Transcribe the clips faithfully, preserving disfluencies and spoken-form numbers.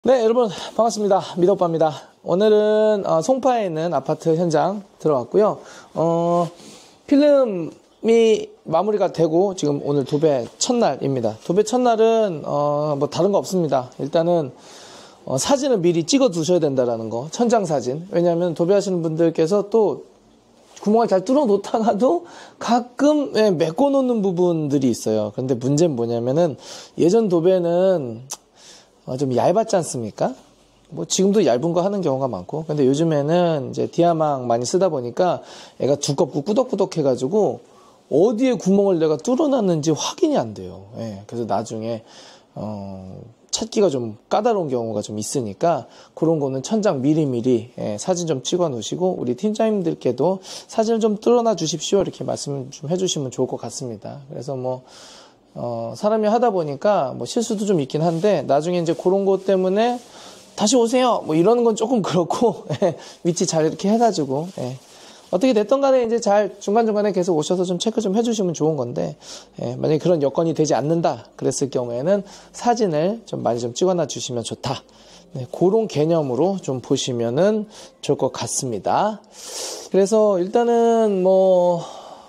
네, 여러분 반갑습니다. 미덕바입니다. 오늘은 어, 송파에 있는 아파트 현장 들어왔고요. 어, 필름이 마무리가 되고 지금 오늘 도배 첫날입니다. 도배 첫날은 어, 뭐 다른 거 없습니다. 일단은 어, 사진을 미리 찍어 두셔야 된다라는 거, 천장 사진. 왜냐하면 도배하시는 분들께서 또 구멍을 잘 뚫어 놓다가도 가끔 예, 메꿔 놓는 부분들이 있어요. 그런데 문제는 뭐냐면은 예전 도배는 어, 좀 얇았지 않습니까? 뭐 지금도 얇은 거 하는 경우가 많고, 근데 요즘에는 이제 디아망 많이 쓰다 보니까 얘가 두껍고 꾸덕꾸덕 해가지고 어디에 구멍을 내가 뚫어놨는지 확인이 안 돼요. 예, 그래서 나중에 어, 찾기가 좀 까다로운 경우가 좀 있으니까 그런 거는 천장 미리미리 예, 사진 좀 찍어 놓으시고 우리 팀장님들께도 사진을 좀 뚫어놔 주십시오 이렇게 말씀 좀 해주시면 좋을 것 같습니다. 그래서 뭐 어, 사람이 하다 보니까 뭐 실수도 좀 있긴 한데 나중에 이제 그런 것 때문에 다시 오세요 뭐 이러는 건 조금 그렇고 예, 위치 잘 이렇게 해가지고 예. 어떻게 됐던 간에 이제 잘 중간중간에 계속 오셔서 좀 체크 좀 해주시면 좋은 건데 예, 만약에 그런 여건이 되지 않는다 그랬을 경우에는 사진을 좀 많이 좀 찍어놔 주시면 좋다. 네, 그런 개념으로 좀 보시면은 좋을 것 같습니다. 그래서 일단은 뭐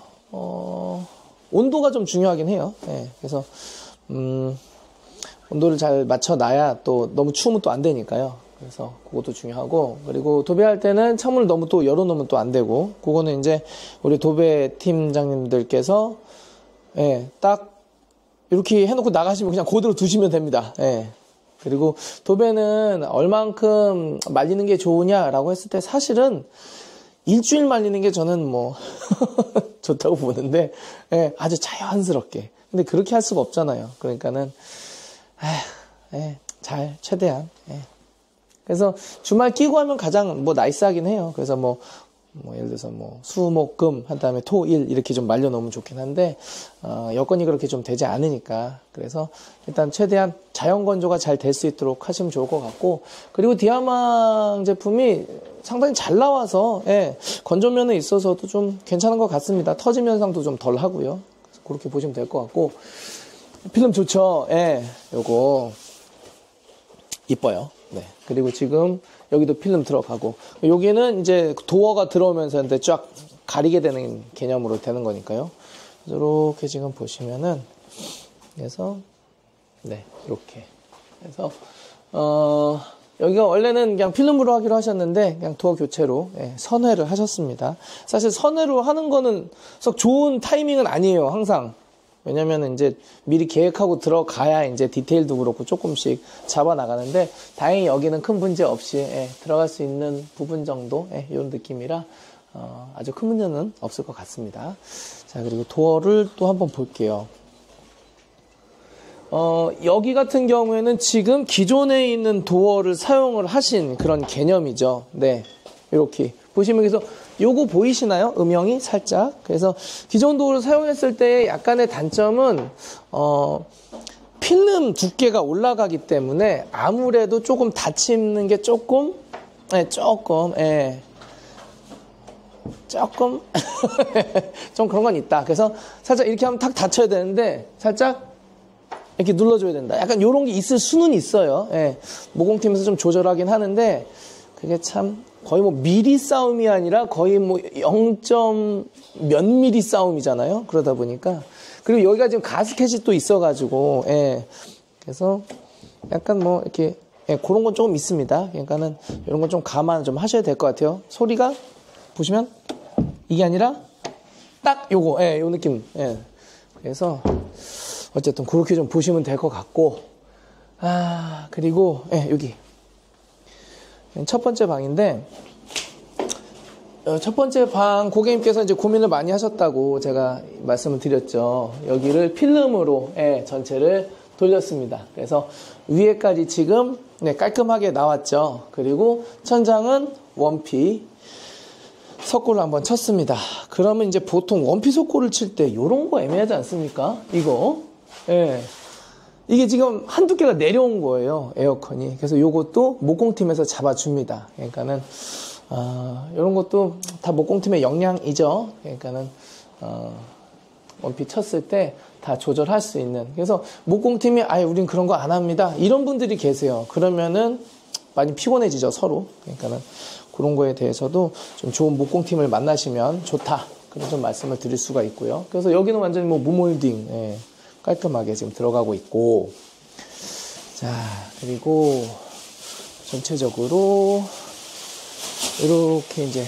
어, 온도가 좀 중요하긴 해요. 예, 그래서 음, 온도를 잘 맞춰놔야 또 너무 추우면 또 안 되니까요. 그래서 그것도 중요하고, 그리고 도배할 때는 창문을 너무 또 열어놓으면 또 안 되고, 그거는 이제 우리 도배 팀장님들께서 예, 딱 이렇게 해놓고 나가시면 그냥 그대로 두시면 됩니다. 예. 그리고 도배는 얼만큼 말리는 게 좋으냐라고 했을 때 사실은 일주일 말리는 게 저는 뭐 좋다고 보는데 예, 아주 자연스럽게. 근데 그렇게 할 수가 없잖아요. 그러니까는 에휴, 예, 잘 최대한. 예. 그래서 주말 끼고 하면 가장 뭐 나이스하긴 해요. 그래서 뭐, 뭐 예를 들어서 뭐 수목금 한 다음에 토 일 이렇게 좀 말려 놓으면 좋긴 한데 어, 여건이 그렇게 좀 되지 않으니까 그래서 일단 최대한 자연 건조가 잘 될 수 있도록 하시면 좋을 것 같고, 그리고 디아망 제품이 상당히 잘 나와서 예, 건조면에 있어서도 좀 괜찮은 것 같습니다. 터짐 현상도 좀 덜 하고요. 그렇게 보시면 될 것 같고, 필름 좋죠. 예, 요거 이뻐요. 네. 그리고 지금 여기도 필름 들어가고, 여기는 이제 도어가 들어오면서 이제 쫙 가리게 되는 개념으로 되는 거니까요. 이렇게 지금 보시면은, 그래서, 네, 이렇게. 그래서, 어, 여기가 원래는 그냥 필름으로 하기로 하셨는데, 그냥 도어 교체로, 예, 선회를 하셨습니다. 사실 선회로 하는 거는 썩 좋은 타이밍은 아니에요, 항상. 왜냐면 이제 미리 계획하고 들어가야 이제 디테일도 그렇고 조금씩 잡아 나가는데, 다행히 여기는 큰 문제 없이 예, 들어갈 수 있는 부분 정도 예, 이런 느낌이라 어, 아주 큰 문제는 없을 것 같습니다. 자, 그리고 도어를 또 한번 볼게요. 어, 여기 같은 경우에는 지금 기존에 있는 도어를 사용을 하신 그런 개념이죠. 네, 이렇게 보시면 그래서 요거 보이시나요? 음영이 살짝. 그래서 기존 도어를 사용했을 때 약간의 단점은 어, 필름 두께가 올라가기 때문에 아무래도 조금 닫히는 게 조금 예, 조금 예, 조금 좀 그런 건 있다. 그래서 살짝 이렇게 하면 탁 닫혀야 되는데 살짝 이렇게 눌러줘야 된다. 약간 요런 게 있을 수는 있어요. 예, 모공팀에서 좀 조절하긴 하는데 그게 참 거의 뭐 미리 싸움이 아니라 거의 뭐 영 점 몇 미리 싸움이잖아요. 그러다 보니까. 그리고 여기가 지금 가스켓이 또 있어가지고, 예. 그래서 약간 뭐 이렇게, 예, 그런 건 조금 있습니다. 그러니까는 이런 건 좀 감안 좀 하셔야 될 것 같아요. 소리가 보시면 이게 아니라 딱 요거, 예, 요 느낌, 예. 그래서 어쨌든 그렇게 좀 보시면 될 것 같고, 아, 그리고, 예, 여기. 첫 번째 방인데, 첫 번째 방 고객님께서 이제 고민을 많이 하셨다고 제가 말씀을 드렸죠. 여기를 필름으로 예, 전체를 돌렸습니다. 그래서 위에까지 지금 네, 깔끔하게 나왔죠. 그리고 천장은 원피 석고를 한번 쳤습니다. 그러면 이제 보통 원피 석고를 칠 때 이런 거 애매하지 않습니까? 이거 예. 이게 지금 한두 개가 내려온 거예요, 에어컨이. 그래서 요것도 목공팀에서 잡아줍니다. 그러니까는, 어, 요런 것도 다 목공팀의 역량이죠. 그러니까는, 어, 원피 쳤을 때 다 조절할 수 있는. 그래서 목공팀이 아예 우린 그런 거 안 합니다. 이런 분들이 계세요. 그러면은 많이 피곤해지죠, 서로. 그러니까는 그런 거에 대해서도 좀 좋은 목공팀을 만나시면 좋다. 그런 좀 말씀을 드릴 수가 있고요. 그래서 여기는 완전히 뭐 무몰딩, 예, 깔끔하게 지금 들어가고 있고. 자, 그리고 전체적으로 이렇게 이제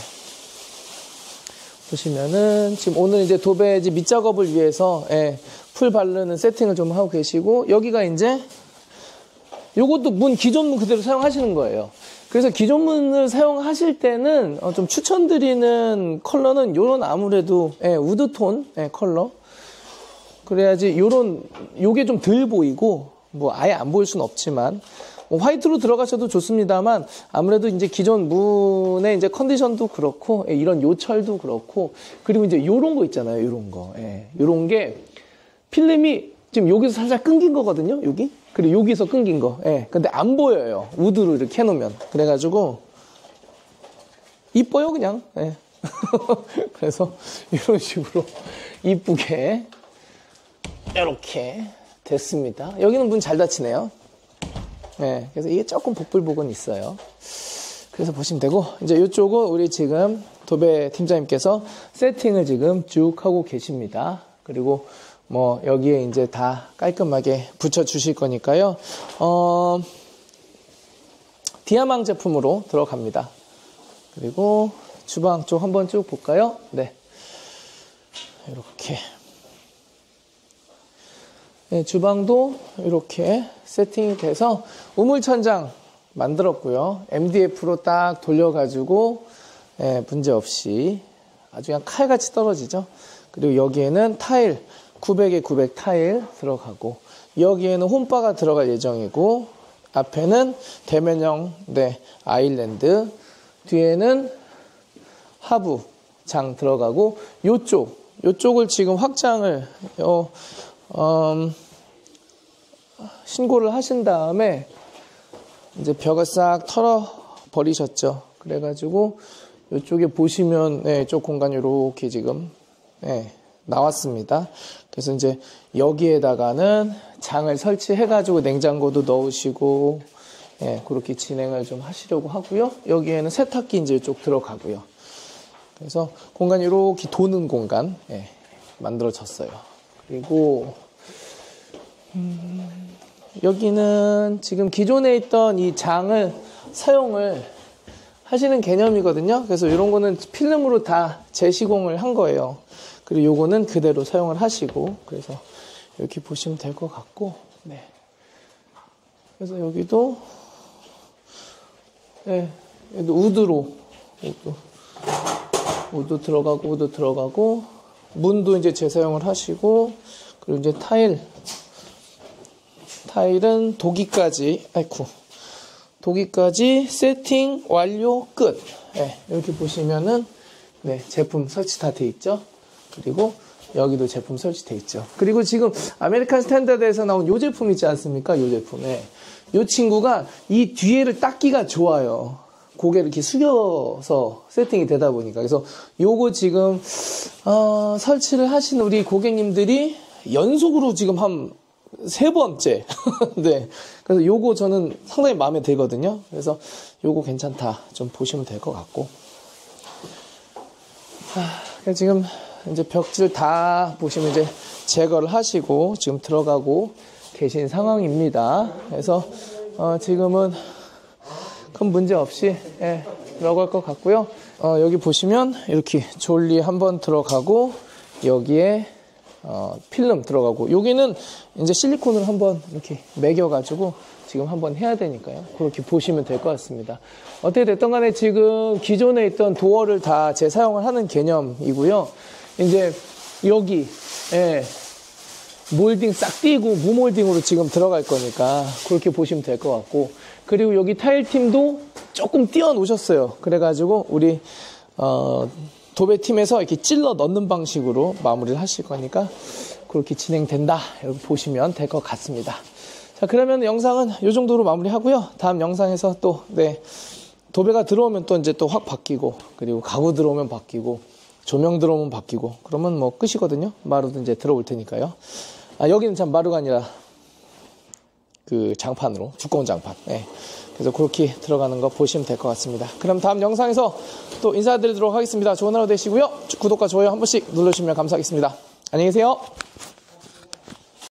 보시면은 지금 오늘 이제 도배지 밑작업을 위해서 예, 풀 바르는 세팅을 좀 하고 계시고, 여기가 이제 요것도 문 기존 문 그대로 사용하시는 거예요. 그래서 기존 문을 사용하실 때는 어, 좀 추천드리는 컬러는 요런 아무래도 예, 우드톤 예, 컬러. 그래야지 요런 요게 좀 덜 보이고, 뭐 아예 안 보일 수는 없지만 뭐 화이트로 들어가셔도 좋습니다만, 아무래도 이제 기존 문의 이제 컨디션도 그렇고, 예, 이런 요철도 그렇고, 그리고 이제 요런 거 있잖아요. 요런 거. 예, 요런 게 필름이 지금 여기서 살짝 끊긴 거거든요. 여기. 그리고 여기서 끊긴 거. 예. 근데 안 보여요. 우드로 이렇게 해놓으면. 그래가지고 이뻐요, 그냥. 예. 그래서 이런 식으로 이쁘게 이렇게 됐습니다. 여기는 문 잘 닫히네요. 네, 그래서 이게 조금 복불복은 있어요. 그래서 보시면 되고, 이제 이쪽은 우리 지금 도배 팀장님께서 세팅을 지금 쭉 하고 계십니다. 그리고 뭐 여기에 이제 다 깔끔하게 붙여 주실 거니까요. 어, 디아망 제품으로 들어갑니다. 그리고 주방 쪽 한번 쭉 볼까요? 네, 이렇게. 네, 주방도 이렇게 세팅이 돼서 우물천장 만들었고요. 엠디에프로 딱 돌려가지고 네, 문제없이 아주 그냥 칼같이 떨어지죠. 그리고 여기에는 타일, 구백에 구백 타일 들어가고, 여기에는 홈바가 들어갈 예정이고, 앞에는 대면형 네, 아일랜드, 뒤에는 하부장 들어가고, 요쪽, 요쪽을 지금 확장을 요, 음, 신고를 하신 다음에 이제 벽을 싹 털어 버리셨죠. 그래가지고 이쪽에 보시면 네, 이쪽 공간이 이렇게 지금 네, 나왔습니다. 그래서 이제 여기에다가는 장을 설치해가지고 냉장고도 넣으시고 네, 그렇게 진행을 좀 하시려고 하고요. 여기에는 세탁기 이제 이쪽 들어가고요. 그래서 공간이 이렇게 도는 공간 네, 만들어졌어요. 그리고 음, 여기는 지금 기존에 있던 이 장을 사용을 하시는 개념이거든요. 그래서 이런 거는 필름으로 다 재시공을 한 거예요. 그리고 요거는 그대로 사용을 하시고, 그래서 이렇게 보시면 될 것 같고, 네. 그래서 여기도, 네, 여기도 우드로, 우드, 우드 들어가고, 우드 들어가고, 문도 이제 재사용을 하시고, 그리고 이제 타일, 타일은 도기까지, 아이쿠, 도기까지 세팅 완료 끝. 네, 이렇게 보시면은, 네, 제품 설치 다 돼 있죠. 그리고 여기도 제품 설치돼 있죠. 그리고 지금 아메리칸 스탠다드에서 나온 요 제품 있지 않습니까? 요 제품에. 요 친구가 이 뒤에를 닦기가 좋아요. 고개를 이렇게 숙여서 세팅이 되다 보니까. 그래서 요거 지금, 어, 설치를 하신 우리 고객님들이 연속으로 지금 한 세 번째. 네. 그래서 요거 저는 상당히 마음에 들거든요. 그래서 요거 괜찮다. 좀 보시면 될 것 같고. 하, 지금 이제 벽질 다 보시면 이제 제거를 하시고 지금 들어가고 계신 상황입니다. 그래서 어, 지금은 큰 문제 없이 예, 들어갈 것 같고요. 어, 여기 보시면 이렇게 졸리 한번 들어가고 여기에 어, 필름 들어가고, 여기는 이제 실리콘을 한번 이렇게 매겨가지고 지금 한번 해야 되니까요. 그렇게 보시면 될 것 같습니다. 어떻게 됐든 간에 지금 기존에 있던 도어를 다 재사용을 하는 개념이고요. 이제 여기, 예, 몰딩 싹 띄고 무몰딩으로 지금 들어갈 거니까 그렇게 보시면 될 것 같고, 그리고 여기 타일팀도 조금 띄워 놓으셨어요. 그래가지고 우리, 어, 도배팀에서 이렇게 찔러 넣는 방식으로 마무리를 하실 거니까 그렇게 진행된다. 이렇게 보시면 될 것 같습니다. 자, 그러면 영상은 이 정도로 마무리하고요. 다음 영상에서 또, 네, 도배가 들어오면 또 이제 또 확 바뀌고, 그리고 가구 들어오면 바뀌고, 조명 들어오면 바뀌고 그러면 뭐 끝이거든요. 마루도 이제 들어올 테니까요. 아, 여기는 참 마루가 아니라 그 장판으로, 두꺼운 장판. 네. 그래서 그렇게 들어가는 거 보시면 될 것 같습니다. 그럼 다음 영상에서 또 인사드리도록 하겠습니다. 좋은 하루 되시고요. 구독과 좋아요 한 번씩 눌러주시면 감사하겠습니다. 안녕히 계세요.